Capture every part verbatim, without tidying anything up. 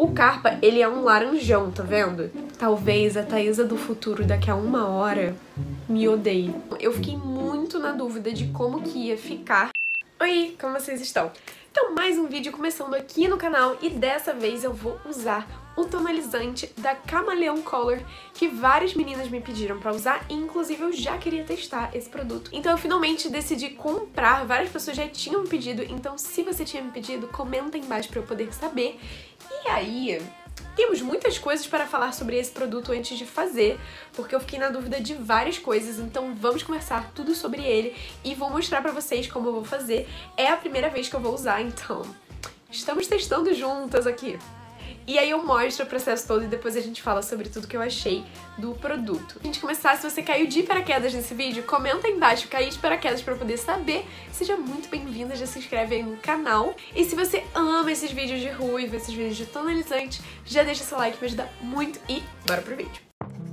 O Carpa, ele é um laranjão, tá vendo? Talvez a Thaisa do futuro daqui a uma hora me odeie. Eu fiquei muito na dúvida de como que ia ficar. Oi, como vocês estão? Então, mais um vídeo começando aqui no canal e dessa vez eu vou usar o tonalizante da Camaleon Color que várias meninas me pediram pra usar e inclusive eu já queria testar esse produto. Então eu finalmente decidi comprar, várias pessoas já tinham me pedido, então se você tinha me pedido, comenta aí embaixo pra eu poder saber. E aí, temos muitas coisas para falar sobre esse produto antes de fazer, porque eu fiquei na dúvida de várias coisas, então vamos conversar tudo sobre ele e vou mostrar pra vocês como eu vou fazer. É a primeira vez que eu vou usar, então estamos testando juntas aqui. E aí eu mostro o processo todo e depois a gente fala sobre tudo que eu achei do produto. Pra gente começar, se você caiu de paraquedas nesse vídeo, comenta aí embaixo, cair de paraquedas pra eu poder saber. Seja muito bem-vinda, já se inscreve aí no canal. E se você ama esses vídeos de ruivo, esses vídeos de tonalizante, já deixa seu like, me ajuda muito e bora pro vídeo.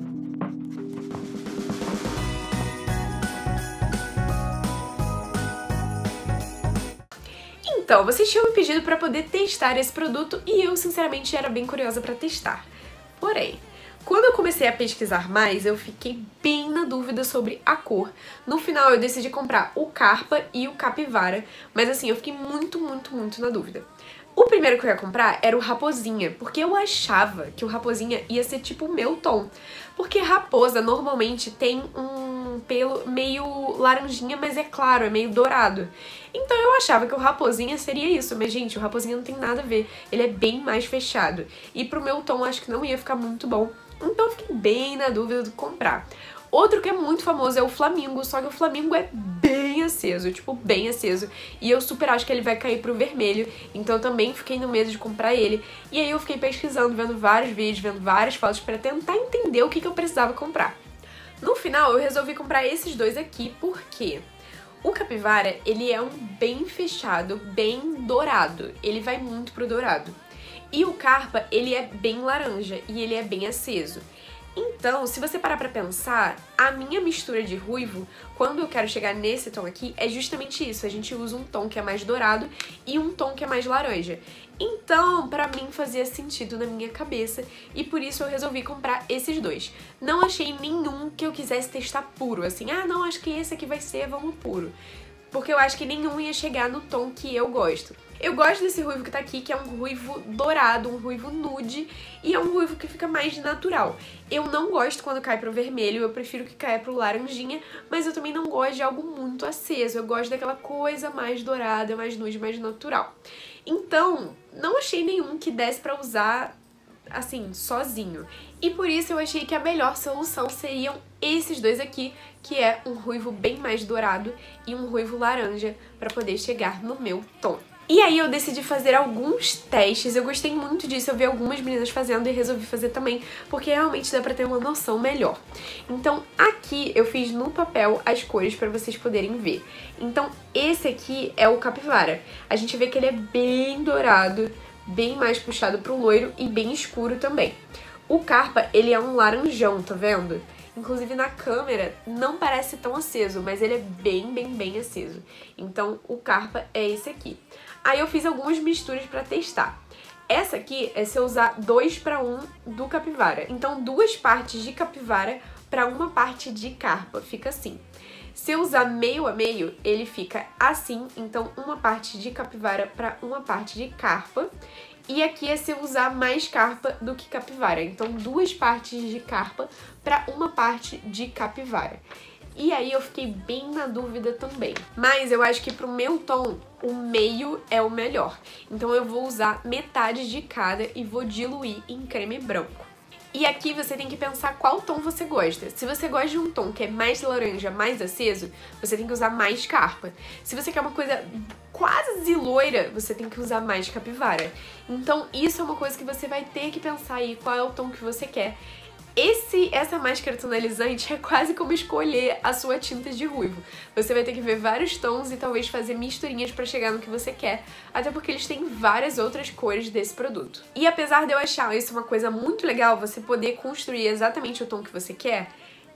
Então, vocês tinham me pedido para poder testar esse produto e eu, sinceramente, era bem curiosa para testar. Porém, quando eu comecei a pesquisar mais, eu fiquei bem na dúvida sobre a cor. No final, eu decidi comprar o Carpa e o Capivara, mas assim, eu fiquei muito, muito, muito na dúvida. O primeiro que eu ia comprar era o Raposinha, porque eu achava que o Raposinha ia ser tipo o meu tom. Porque raposa normalmente tem um pelo meio laranjinha, mas é claro, é meio dourado. Então eu achava que o Raposinha seria isso, mas gente, o Raposinha não tem nada a ver, ele é bem mais fechado. E pro meu tom acho que não ia ficar muito bom, então eu fiquei bem na dúvida de comprar. Outro que é muito famoso é o Flamingo, só que o Flamingo é bem aceso, tipo, bem aceso. E eu super acho que ele vai cair pro vermelho, então eu também fiquei no medo de comprar ele. E aí eu fiquei pesquisando, vendo vários vídeos, vendo várias fotos pra tentar entender o que, que eu precisava comprar. No final, eu resolvi comprar esses dois aqui, porque o Capivara, ele é um bem fechado, bem dourado. Ele vai muito pro dourado. E o Carpa, ele é bem laranja e ele é bem aceso. Então, se você parar pra pensar, a minha mistura de ruivo, quando eu quero chegar nesse tom aqui, é justamente isso. A gente usa um tom que é mais dourado e um tom que é mais laranja. Então, pra mim fazia sentido na minha cabeça e por isso eu resolvi comprar esses dois. Não achei nenhum que eu quisesse testar puro, assim, ah, não, acho que esse aqui vai ser, vamos puro. Porque eu acho que nenhum ia chegar no tom que eu gosto. Eu gosto desse ruivo que tá aqui, que é um ruivo dourado, um ruivo nude, e é um ruivo que fica mais natural. Eu não gosto quando cai pro vermelho, eu prefiro que caia pro laranjinha, mas eu também não gosto de algo muito aceso, eu gosto daquela coisa mais dourada, mais nude, mais natural. Então, não achei nenhum que desse pra usar, assim, sozinho. E por isso eu achei que a melhor solução seriam esses dois aqui, que é um ruivo bem mais dourado e um ruivo laranja, pra poder chegar no meu tom. E aí eu decidi fazer alguns testes, eu gostei muito disso, eu vi algumas meninas fazendo e resolvi fazer também, porque realmente dá pra ter uma noção melhor. Então aqui eu fiz no papel as cores pra vocês poderem ver. Então esse aqui é o Capivara. A gente vê que ele é bem dourado, bem mais puxado pro loiro e bem escuro também. O Carpa, ele é um laranjão, tá vendo? Inclusive na câmera não parece tão aceso, mas ele é bem, bem, bem aceso. Então o Carpa é esse aqui. Aí eu fiz algumas misturas pra testar. Essa aqui é se eu usar dois para um do Capivara. Então duas partes de Capivara para uma parte de Carpa, fica assim. Se eu usar meio a meio, ele fica assim, então uma parte de Capivara para uma parte de Carpa. E aqui é se eu usar mais Carpa do que Capivara, então duas partes de Carpa para uma parte de Capivara. E aí eu fiquei bem na dúvida também. Mas eu acho que pro meu tom, o meio é o melhor. Então eu vou usar metade de cada e vou diluir em creme branco. E aqui você tem que pensar qual tom você gosta. Se você gosta de um tom que é mais laranja, mais aceso, você tem que usar mais Carpa. Se você quer uma coisa quase loira, você tem que usar mais Capivara. Então isso é uma coisa que você vai ter que pensar aí qual é o tom que você quer. Esse, essa máscara tonalizante é quase como escolher a sua tinta de ruivo. Você vai ter que ver vários tons e talvez fazer misturinhas pra chegar no que você quer, até porque eles têm várias outras cores desse produto. E apesar de eu achar isso uma coisa muito legal, você poder construir exatamente o tom que você quer,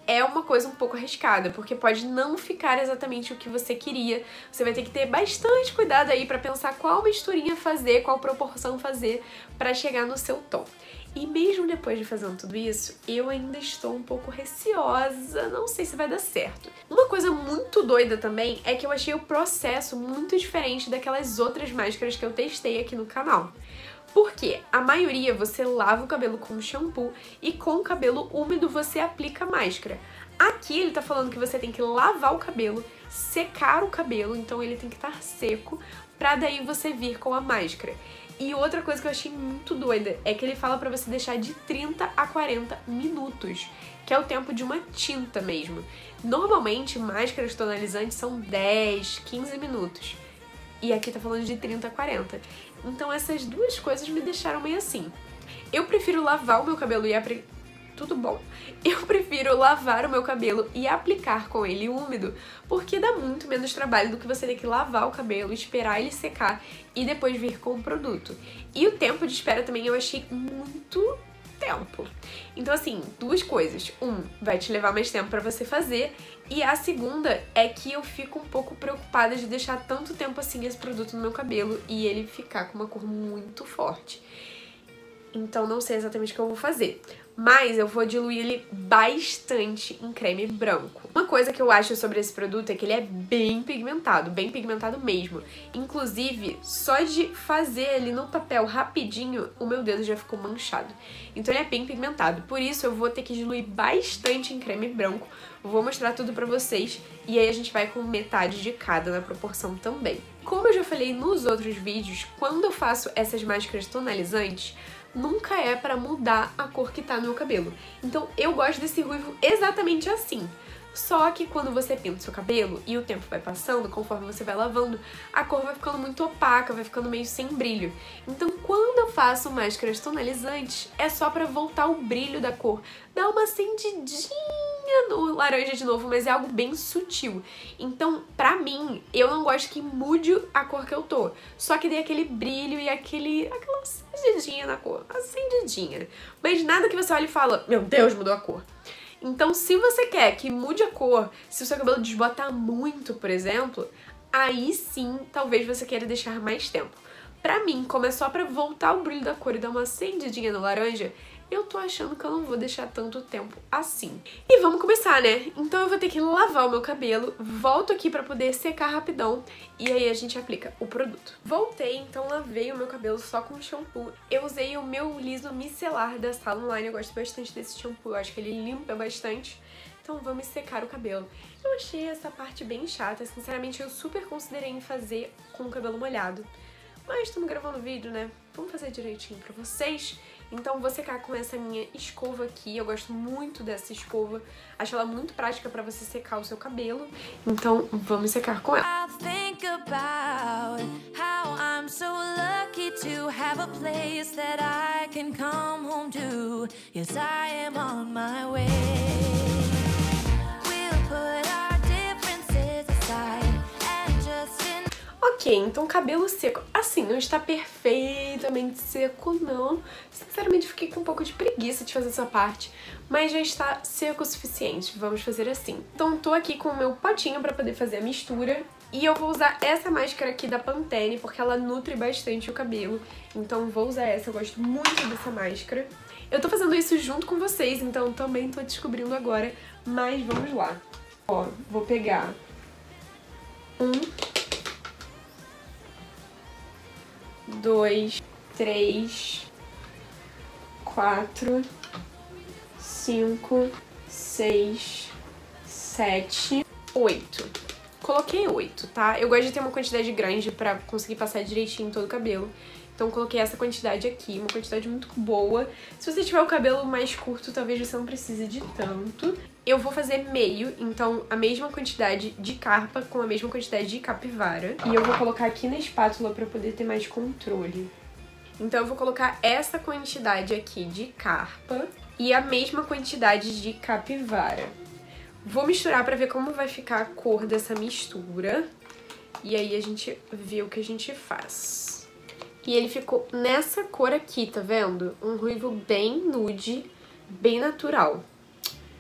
é uma coisa um pouco arriscada, porque pode não ficar exatamente o que você queria. Você vai ter que ter bastante cuidado aí pra pensar qual misturinha fazer, qual proporção fazer pra chegar no seu tom. E mesmo depois de fazendo tudo isso, eu ainda estou um pouco receosa, não sei se vai dar certo. Uma coisa muito doida também é que eu achei o processo muito diferente daquelas outras máscaras que eu testei aqui no canal. Porque a maioria você lava o cabelo com shampoo e com o cabelo úmido você aplica a máscara. Aqui ele tá falando que você tem que lavar o cabelo, secar o cabelo, então ele tem que estar seco, pra daí você vir com a máscara. E outra coisa que eu achei muito doida é que ele fala pra você deixar de trinta a quarenta minutos, que é o tempo de uma tinta mesmo. Normalmente, máscaras tonalizantes são dez, quinze minutos. E aqui tá falando de trinta a quarenta. Então essas duas coisas me deixaram meio assim. Eu prefiro lavar o meu cabelo e aplicar... Tudo bom. Eu prefiro lavar o meu cabelo e aplicar com ele úmido, porque dá muito menos trabalho do que você ter que lavar o cabelo, esperar ele secar e depois vir com o produto. E o tempo de espera também eu achei muito tempo. Então assim, duas coisas. Um, vai te levar mais tempo pra você fazer, e a segunda é que eu fico um pouco preocupada de deixar tanto tempo assim esse produto no meu cabelo e ele ficar com uma cor muito forte. Então não sei exatamente o que eu vou fazer. Mas eu vou diluir ele bastante em creme branco. Uma coisa que eu acho sobre esse produto é que ele é bem pigmentado, bem pigmentado mesmo. Inclusive, só de fazer ele no papel rapidinho, o meu dedo já ficou manchado. Então ele é bem pigmentado, por isso eu vou ter que diluir bastante em creme branco. Vou mostrar tudo pra vocês e aí a gente vai com metade de cada na proporção também. Como eu já falei nos outros vídeos, quando eu faço essas máscaras tonalizantes, nunca é pra mudar a cor que tá no meu cabelo. Então eu gosto desse ruivo exatamente assim. Só que quando você pinta o seu cabelo e o tempo vai passando, conforme você vai lavando, a cor vai ficando muito opaca, vai ficando meio sem brilho. Então quando eu faço máscaras tonalizantes, é só pra voltar o brilho da cor. Dá uma acendidinha no laranja de novo, mas é algo bem sutil. Então, pra mim, eu não gosto que mude a cor que eu tô. Só que dê aquele brilho e aquele, aquela acendidinha na cor. Acendidinha. Mas nada que você olhe e fala, meu Deus, mudou a cor. Então, se você quer que mude a cor, se o seu cabelo desbotar muito, por exemplo, aí sim, talvez você queira deixar mais tempo. Pra mim, como é só pra voltar o brilho da cor e dar uma acendidinha no laranja, eu tô achando que eu não vou deixar tanto tempo assim. E vamos começar, né? Então eu vou ter que lavar o meu cabelo, volto aqui pra poder secar rapidão e aí a gente aplica o produto. Voltei, então lavei o meu cabelo só com shampoo. Eu usei o meu liso micelar da Sala Online, eu gosto bastante desse shampoo, eu acho que ele limpa bastante. Então vamos secar o cabelo. Eu achei essa parte bem chata, sinceramente eu super considerei em fazer com o cabelo molhado. Mas estamos gravando vídeo, né? Vamos fazer direitinho pra vocês. Então vou secar com essa minha escova aqui. Eu gosto muito dessa escova. Acho ela muito prática pra você secar o seu cabelo. Então vamos secar com ela. Ok, então cabelo seco. Assim, não está perfeitamente seco, não. Sinceramente, fiquei com um pouco de preguiça de fazer essa parte, mas já está seco o suficiente. Vamos fazer assim. Então, tô aqui com o meu potinho pra poder fazer a mistura. E eu vou usar essa máscara aqui da Pantene, porque ela nutre bastante o cabelo. Então, vou usar essa. Eu gosto muito dessa máscara. Eu tô fazendo isso junto com vocês, então também tô descobrindo agora. Mas vamos lá. Ó, vou pegar um... dois, três, quatro, cinco, seis, sete, oito. Coloquei oito, tá? Eu gosto de ter uma quantidade grande pra conseguir passar direitinho todo o cabelo. Então coloquei essa quantidade aqui, uma quantidade muito boa. Se você tiver o cabelo mais curto, talvez você não precise de tanto. Eu vou fazer meio, então a mesma quantidade de carpa com a mesma quantidade de capivara. E eu vou colocar aqui na espátula pra poder ter mais controle. Então eu vou colocar essa quantidade aqui de carpa e a mesma quantidade de capivara. Vou misturar pra ver como vai ficar a cor dessa mistura. E aí a gente vê o que a gente faz. E ele ficou nessa cor aqui, tá vendo? Um ruivo bem nude, bem natural.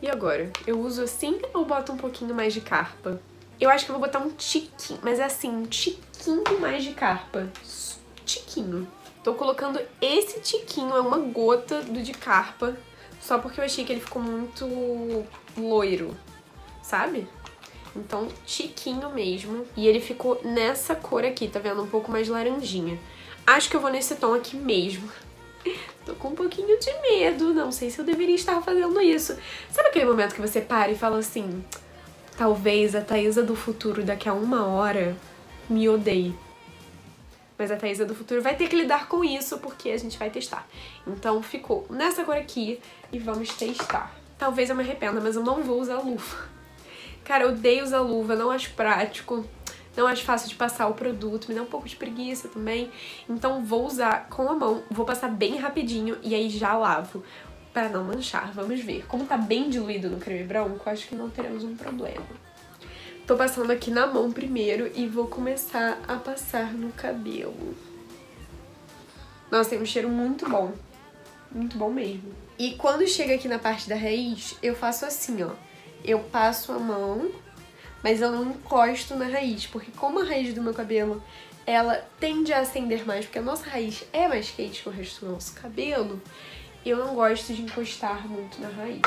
E agora? Eu uso assim ou boto um pouquinho mais de carpa? Eu acho que eu vou botar um tiquinho, mas é assim, um tiquinho mais de carpa. Tiquinho. Tô colocando esse tiquinho, é uma gota do de carpa, só porque eu achei que ele ficou muito loiro, sabe? Então, tiquinho mesmo. E ele ficou nessa cor aqui, tá vendo? Um pouco mais laranjinha. Acho que eu vou nesse tom aqui mesmo. Tô com um pouquinho de medo, não sei se eu deveria estar fazendo isso. Sabe aquele momento que você para e fala assim, talvez a Thaisa do futuro daqui a uma hora me odeie. Mas a Thaisa do futuro vai ter que lidar com isso porque a gente vai testar. Então ficou nessa cor aqui e vamos testar. Talvez eu me arrependa, mas eu não vou usar luva. Cara, eu odeio usar luva, não acho prático. Não acho fácil de passar o produto, me dá um pouco de preguiça também. Então vou usar com a mão, vou passar bem rapidinho e aí já lavo pra não manchar. Vamos ver. Como tá bem diluído no creme branco, acho que não teremos um problema. Tô passando aqui na mão primeiro e vou começar a passar no cabelo. Nossa, tem um cheiro muito bom. Muito bom mesmo. E quando chega aqui na parte da raiz, eu faço assim, ó. Eu passo a mão, mas eu não encosto na raiz, porque como a raiz do meu cabelo, ela tende a acender mais, porque a nossa raiz é mais quente que o resto do nosso cabelo, eu não gosto de encostar muito na raiz.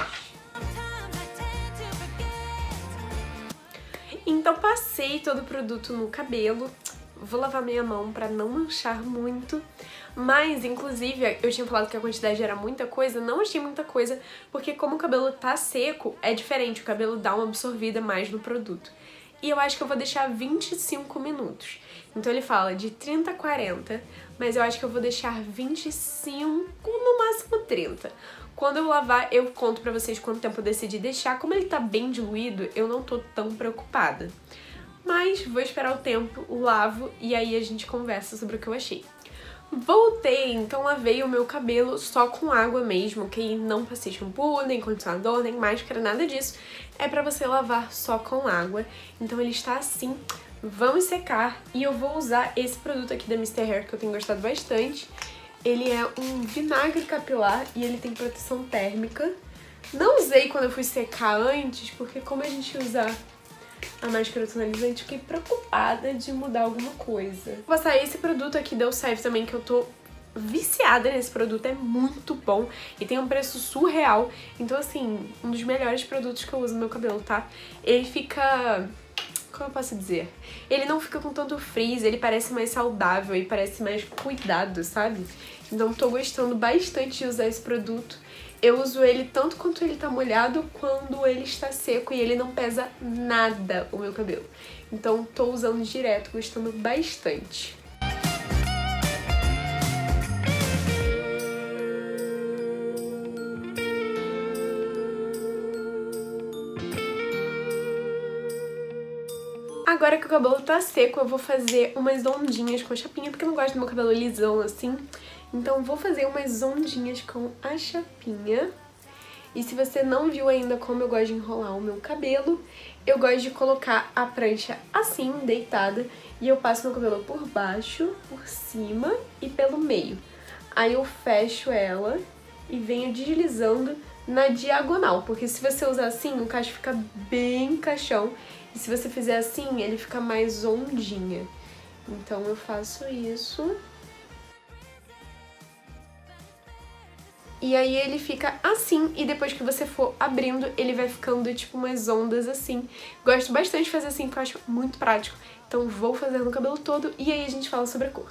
Então passei todo o produto no cabelo, vou lavar minha mão pra não manchar muito, mas inclusive eu tinha falado que a quantidade era muita coisa, não achei muita coisa, porque como o cabelo tá seco, é diferente, o cabelo dá uma absorvida mais no produto. E eu acho que eu vou deixar vinte e cinco minutos. Então ele fala de trinta a quarenta, mas eu acho que eu vou deixar vinte e cinco, no máximo trinta. Quando eu lavar, eu conto pra vocês quanto tempo eu decidi deixar. Como ele tá bem diluído, eu não tô tão preocupada. Mas vou esperar o tempo, lavo e aí a gente conversa sobre o que eu achei. Voltei, então lavei o meu cabelo só com água mesmo, ok? Não passei shampoo, nem condicionador, nem máscara, nada disso. É pra você lavar só com água. Então ele está assim. Vamos secar e eu vou usar esse produto aqui da mister Hair que eu tenho gostado bastante. Ele é um vinagre capilar e ele tem proteção térmica. Não usei quando eu fui secar antes, porque como a gente usa a máscara tonalizante, fiquei preocupada de mudar alguma coisa. Vou passar esse produto aqui da Elseve também, que eu tô viciada nesse produto, é muito bom e tem um preço surreal. Então assim, um dos melhores produtos que eu uso no meu cabelo, tá? Ele fica... como eu posso dizer? Ele não fica com tanto frizz, ele parece mais saudável e parece mais cuidado, sabe? Então tô gostando bastante de usar esse produto. Eu uso ele tanto quanto ele tá molhado, quando ele está seco e ele não pesa nada o meu cabelo. Então tô usando direto, gostando bastante. Agora que o cabelo tá seco, eu vou fazer umas ondinhas com a chapinha, porque eu não gosto do meu cabelo lisão assim. Então vou fazer umas ondinhas com a chapinha. E se você não viu ainda como eu gosto de enrolar o meu cabelo, eu gosto de colocar a prancha assim, deitada, e eu passo meu cabelo por baixo, por cima e pelo meio. Aí eu fecho ela e venho deslizando na diagonal, porque se você usar assim, o cacho fica bem caixão. E se você fizer assim, ele fica mais ondinha. Então eu faço isso. E aí ele fica assim, e depois que você for abrindo, ele vai ficando tipo umas ondas assim. Gosto bastante de fazer assim, porque eu acho muito prático. Então vou fazer no cabelo todo e aí a gente fala sobre a cor.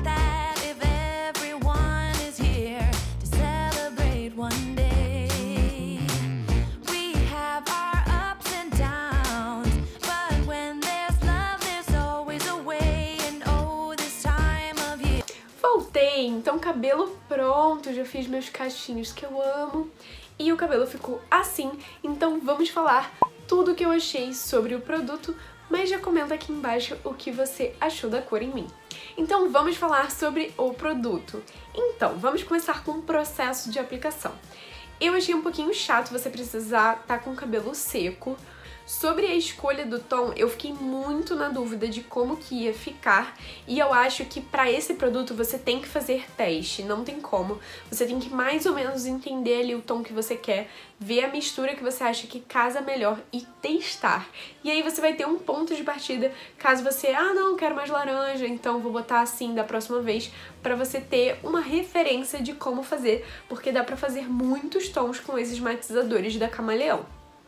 Então cabelo pronto, já fiz meus cachinhos que eu amo e o cabelo ficou assim. Então vamos falar tudo o que eu achei sobre o produto, mas já comenta aqui embaixo o que você achou da cor em mim. Então vamos falar sobre o produto. Então, vamos começar com o processo de aplicação. Eu achei um pouquinho chato você precisar estar com o cabelo seco, Sobre a escolha do tom, eu fiquei muito na dúvida de como que ia ficar e eu acho que para esse produto você tem que fazer teste, não tem como. Você tem que mais ou menos entender ali o tom que você quer, ver a mistura que você acha que casa melhor e testar. E aí você vai ter um ponto de partida caso você, ah não, quero mais laranja, então vou botar assim da próxima vez, para você ter uma referência de como fazer, porque dá pra fazer muitos tons com esses matizadores da Camaleão.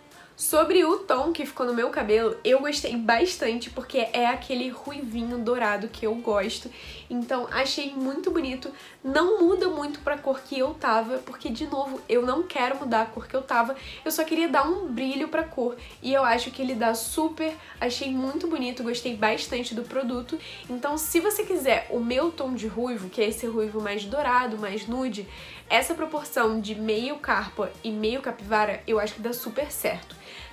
Sobre o tom que ficou no meu cabelo, eu gostei bastante porque é aquele ruivinho dourado que eu gosto, então achei muito bonito, não muda muito pra cor que eu tava, porque de novo, eu não quero mudar a cor que eu tava, eu só queria dar um brilho pra cor e eu acho que ele dá super, achei muito bonito, gostei bastante do produto, então se você quiser o meu tom de ruivo, que é esse ruivo mais dourado, mais nude, essa proporção de meio carpa e meio capivara, eu acho que dá super certo.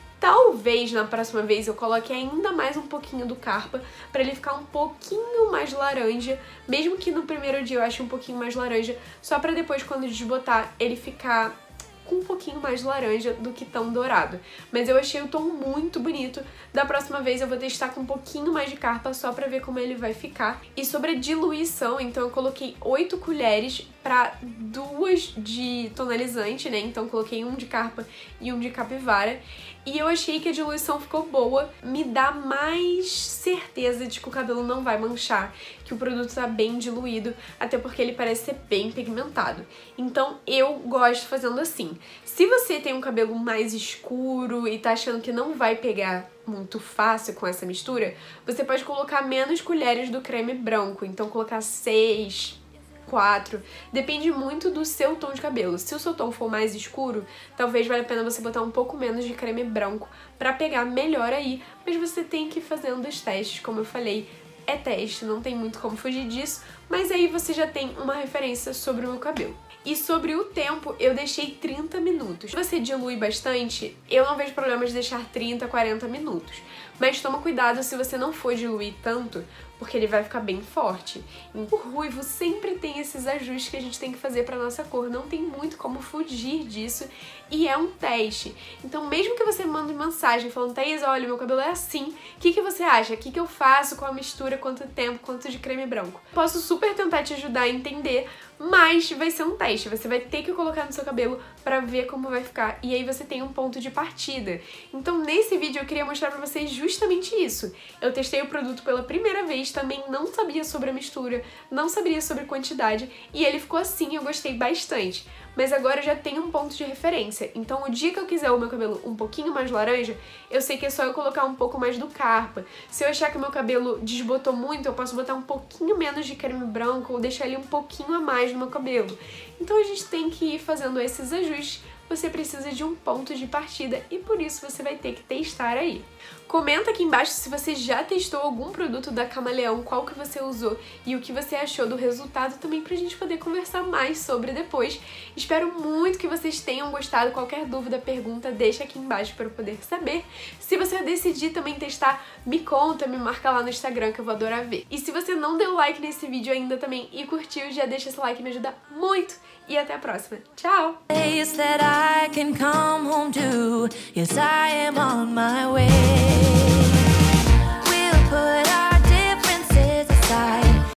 Talvez na próxima vez eu coloque ainda mais um pouquinho do carpa pra ele ficar um pouquinho mais laranja, mesmo que no primeiro dia eu ache um pouquinho mais laranja, só pra depois quando desbotar ele ficar com um pouquinho mais laranja do que tão dourado. Mas eu achei o tom muito bonito. Da próxima vez eu vou testar com um pouquinho mais de carpa só pra ver como ele vai ficar. E sobre a diluição, então eu coloquei oito colheres pra duas de tonalizante, né? Então coloquei um de carpa e um de capivara. E eu achei que a diluição ficou boa, me dá mais certeza de que o cabelo não vai manchar, que o produto tá bem diluído, até porque ele parece ser bem pigmentado. Então eu gosto fazendo assim. Se você tem um cabelo mais escuro e tá achando que não vai pegar muito fácil com essa mistura, você pode colocar menos colheres do creme branco, então colocar seis, quatro, depende muito do seu tom de cabelo. Se o seu tom for mais escuro, talvez valha a pena você botar um pouco menos de creme branco pra pegar melhor aí, mas você tem que ir fazendo os testes, como eu falei, é teste, não tem muito como fugir disso, mas aí você já tem uma referência sobre o meu cabelo. E sobre o tempo, eu deixei trinta minutos. Se você dilui bastante, eu não vejo problema de deixar trinta, quarenta minutos. Mas toma cuidado se você não for diluir tanto, porque ele vai ficar bem forte. O ruivo sempre tem esses ajustes que a gente tem que fazer pra nossa cor, não tem muito como fugir disso, e é um teste. Então mesmo que você mande mensagem falando, Thaís, olha, meu cabelo é assim, o que, que você acha? O que, que eu faço com a mistura, quanto tempo, quanto de creme branco? Posso super tentar te ajudar a entender, mas vai ser um teste, você vai ter que colocar no seu cabelo pra ver como vai ficar, e aí você tem um ponto de partida. Então nesse vídeo eu queria mostrar pra vocês justamente isso. Eu testei o produto pela primeira vez, também não sabia sobre a mistura, não sabia sobre quantidade, e ele ficou assim, eu gostei bastante. Mas agora eu já tenho um ponto de referência, então o dia que eu quiser o meu cabelo um pouquinho mais laranja, eu sei que é só eu colocar um pouco mais do carpa. Se eu achar que o meu cabelo desbotou muito, eu posso botar um pouquinho menos de creme branco ou deixar ele um pouquinho a mais no meu cabelo. Então a gente tem que ir fazendo esses ajustes, você precisa de um ponto de partida e por isso você vai ter que testar aí. Comenta aqui embaixo se você já testou algum produto da Camaleão, qual que você usou e o que você achou do resultado também pra gente poder conversar mais sobre depois. Espero muito que vocês tenham gostado, qualquer dúvida, pergunta, deixa aqui embaixo para eu poder saber. Se você decidir também testar, me conta, me marca lá no Instagram que eu vou adorar ver. E se você não deu like nesse vídeo ainda também e curtiu, já deixa esse like, me ajuda muito e até a próxima. Tchau! I can come home to. Yes, I am on my way.